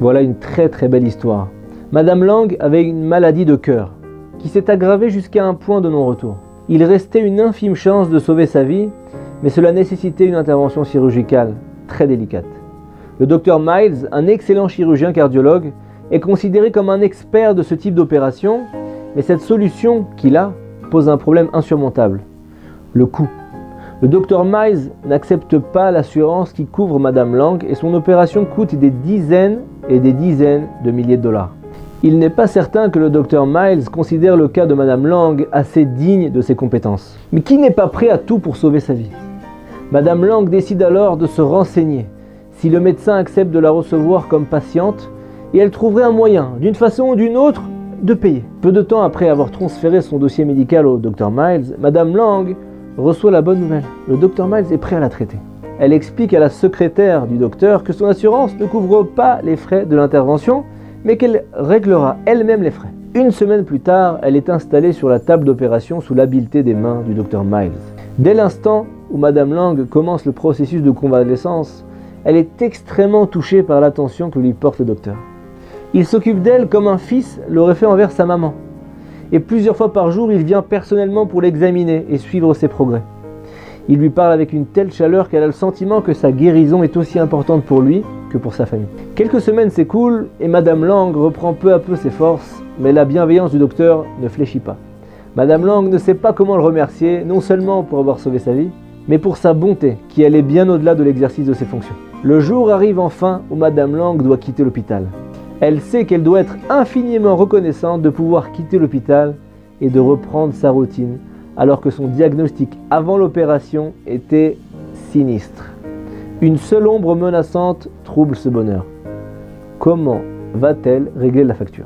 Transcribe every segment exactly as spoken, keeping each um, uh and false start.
Voilà une très très belle histoire. Madame Lang avait une maladie de cœur qui s'est aggravée jusqu'à un point de non-retour. Il restait une infime chance de sauver sa vie, mais cela nécessitait une intervention chirurgicale très délicate. Le docteur Miles, un excellent chirurgien cardiologue, est considéré comme un expert de ce type d'opération, mais cette solution qu'il a pose un problème insurmontable, le coût. Le docteur Miles n'accepte pas l'assurance qui couvre Madame Lang et son opération coûte des dizaines et des dizaines de milliers de dollars. Il n'est pas certain que le docteur Miles considère le cas de Madame Lang assez digne de ses compétences. Mais qui n'est pas prêt à tout pour sauver sa vie? Madame Lang décide alors de se renseigner si le médecin accepte de la recevoir comme patiente et elle trouverait un moyen, d'une façon ou d'une autre, de payer. Peu de temps après avoir transféré son dossier médical au docteur Miles, Madame Lang reçoit la bonne nouvelle. Le docteur Miles est prêt à la traiter. Elle explique à la secrétaire du docteur que son assurance ne couvre pas les frais de l'intervention, mais qu'elle réglera elle-même les frais. Une semaine plus tard, elle est installée sur la table d'opération sous l'habileté des mains du docteur Miles. Dès l'instant où Madame Lang commence le processus de convalescence, elle est extrêmement touchée par l'attention que lui porte le docteur. Il s'occupe d'elle comme un fils l'aurait fait envers sa maman. Et plusieurs fois par jour, il vient personnellement pour l'examiner et suivre ses progrès. Il lui parle avec une telle chaleur qu'elle a le sentiment que sa guérison est aussi importante pour lui que pour sa famille. Quelques semaines s'écoulent et Madame Lang reprend peu à peu ses forces, mais la bienveillance du docteur ne fléchit pas. Madame Lang ne sait pas comment le remercier, non seulement pour avoir sauvé sa vie, mais pour sa bonté, qui allait bien au-delà de l'exercice de ses fonctions. Le jour arrive enfin où Madame Lang doit quitter l'hôpital. Elle sait qu'elle doit être infiniment reconnaissante de pouvoir quitter l'hôpital et de reprendre sa routine, alors que son diagnostic avant l'opération était sinistre. Une seule ombre menaçante trouble ce bonheur. Comment va-t-elle régler la facture?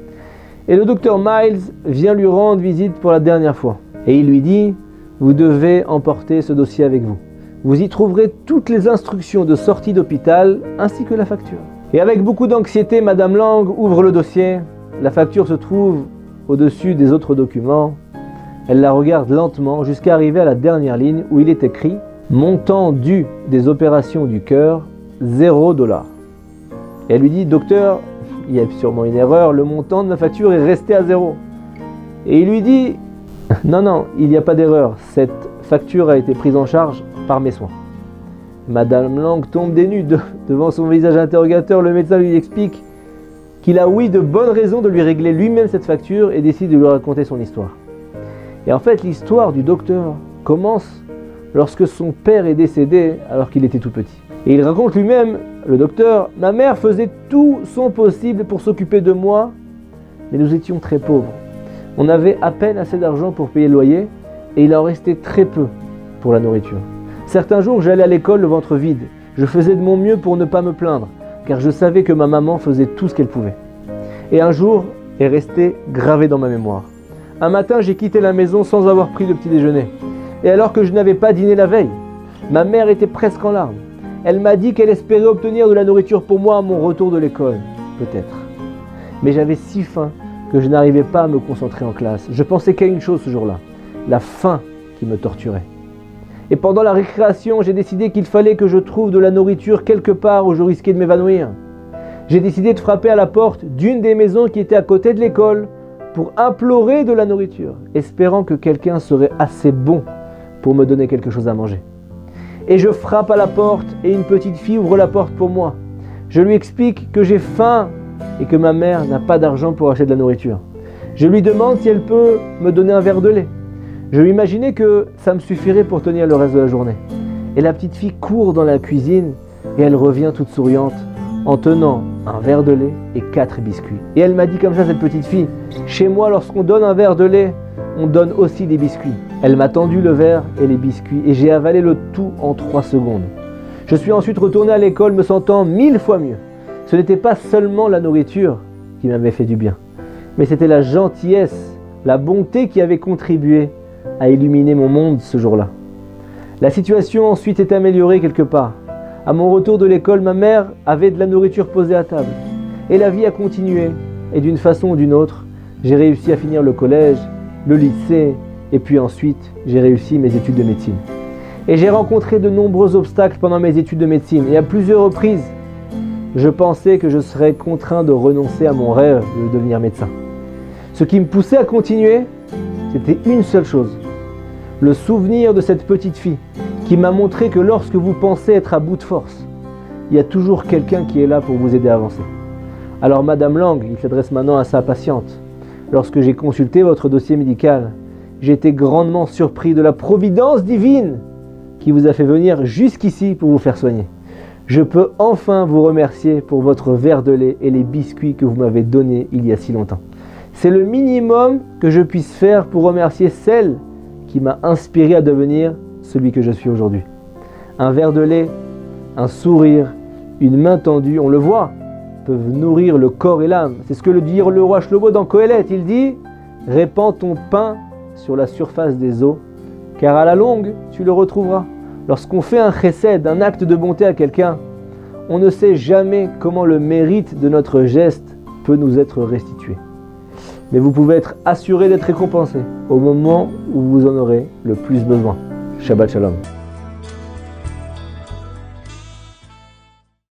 Et le docteur Miles vient lui rendre visite pour la dernière fois. Et il lui dit « Vous devez emporter ce dossier avec vous. Vous y trouverez toutes les instructions de sortie d'hôpital ainsi que la facture. » Et avec beaucoup d'anxiété, Madame Lang ouvre le dossier. La facture se trouve au-dessus des autres documents. Elle la regarde lentement jusqu'à arriver à la dernière ligne où il est écrit « Montant dû des opérations du cœur, zéro dollar. » Et elle lui dit « Docteur, il y a sûrement une erreur, le montant de ma facture est resté à zéro. » Et il lui dit « Non, non, il n'y a pas d'erreur, cette facture a été prise en charge par mes soins. » Madame Lang tombe des nues de, devant son visage interrogateur. Le médecin lui explique qu'il a oui de bonnes raisons de lui régler lui-même cette facture et décide de lui raconter son histoire. Et en fait, l'histoire du docteur commence lorsque son père est décédé alors qu'il était tout petit. Et il raconte lui-même, le docteur, « Ma mère faisait tout son possible pour s'occuper de moi, mais nous étions très pauvres. On avait à peine assez d'argent pour payer le loyer et il en restait très peu pour la nourriture. Certains jours, j'allais à l'école le ventre vide. Je faisais de mon mieux pour ne pas me plaindre, car je savais que ma maman faisait tout ce qu'elle pouvait. Et un jour est resté gravé dans ma mémoire. Un matin, j'ai quitté la maison sans avoir pris de petit déjeuner. Et alors que je n'avais pas dîné la veille, ma mère était presque en larmes. Elle m'a dit qu'elle espérait obtenir de la nourriture pour moi à mon retour de l'école, peut-être. Mais j'avais si faim que je n'arrivais pas à me concentrer en classe. Je pensais qu'à une chose ce jour-là, la faim qui me torturait. Et pendant la récréation, j'ai décidé qu'il fallait que je trouve de la nourriture quelque part où je risquais de m'évanouir. J'ai décidé de frapper à la porte d'une des maisons qui était à côté de l'école pour implorer de la nourriture, espérant que quelqu'un serait assez bon pour me donner quelque chose à manger. Et je frappe à la porte et une petite fille ouvre la porte pour moi. Je lui explique que j'ai faim et que ma mère n'a pas d'argent pour acheter de la nourriture. Je lui demande si elle peut me donner un verre de lait. Je lui imaginais que ça me suffirait pour tenir le reste de la journée. Et la petite fille court dans la cuisine et elle revient toute souriante en tenant un verre de lait et quatre biscuits. Et elle m'a dit comme ça, cette petite fille, « Chez moi, lorsqu'on donne un verre de lait, on donne aussi des biscuits. » Elle m'a tendu le verre et les biscuits et j'ai avalé le tout en trois secondes. Je suis ensuite retourné à l'école me sentant mille fois mieux. Ce n'était pas seulement la nourriture qui m'avait fait du bien, mais c'était la gentillesse, la bonté qui avait contribué à illuminer mon monde ce jour-là. La situation ensuite est améliorée quelque part. À mon retour de l'école, ma mère avait de la nourriture posée à table. Et la vie a continué. Et d'une façon ou d'une autre, j'ai réussi à finir le collège, le lycée, et puis ensuite, j'ai réussi mes études de médecine. Et j'ai rencontré de nombreux obstacles pendant mes études de médecine. Et à plusieurs reprises, je pensais que je serais contraint de renoncer à mon rêve de devenir médecin. Ce qui me poussait à continuer, c'était une seule chose. Le souvenir de cette petite fille qui m'a montré que lorsque vous pensez être à bout de force, il y a toujours quelqu'un qui est là pour vous aider à avancer. Alors Madame Lang, il s'adresse maintenant à sa patiente. Lorsque j'ai consulté votre dossier médical, j'ai été grandement surpris de la providence divine qui vous a fait venir jusqu'ici pour vous faire soigner. Je peux enfin vous remercier pour votre verre de lait et les biscuits que vous m'avez donnés il y a si longtemps. C'est le minimum que je puisse faire pour remercier celle qui m'a inspiré à devenir celui que je suis aujourd'hui. Un verre de lait, un sourire, une main tendue, on le voit, peuvent nourrir le corps et l'âme. C'est ce que le dit le roi Shlomo dans Qohélet. Il dit « Répands ton pain sur la surface des eaux, car à la longue, tu le retrouveras. » Lorsqu'on fait un chesed, un acte de bonté à quelqu'un, on ne sait jamais comment le mérite de notre geste peut nous être restitué. Mais vous pouvez être assuré d'être récompensé au moment où vous en aurez le plus besoin. Shabbat Shalom.